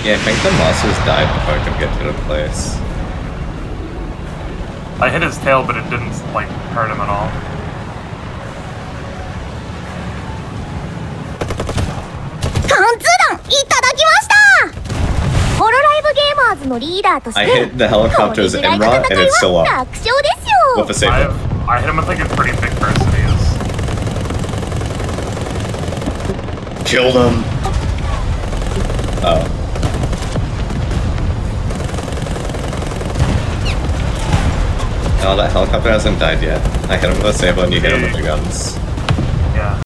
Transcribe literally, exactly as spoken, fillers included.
Yeah, I think the monsters died before I could get to the place. I hit his tail, but it didn't, like, hurt him at all. 貫通弾いただきました。ホロライブゲーマーズのリーダーとして I hit the helicopter's Enrot and it's still up. 楽勝ですよ。 With a save. I, I hit him with like a pretty big person he is. Killed him. Oh. No, that helicopter hasn't died yet. I hit him with a sable and you hit him with the guns. Yeah.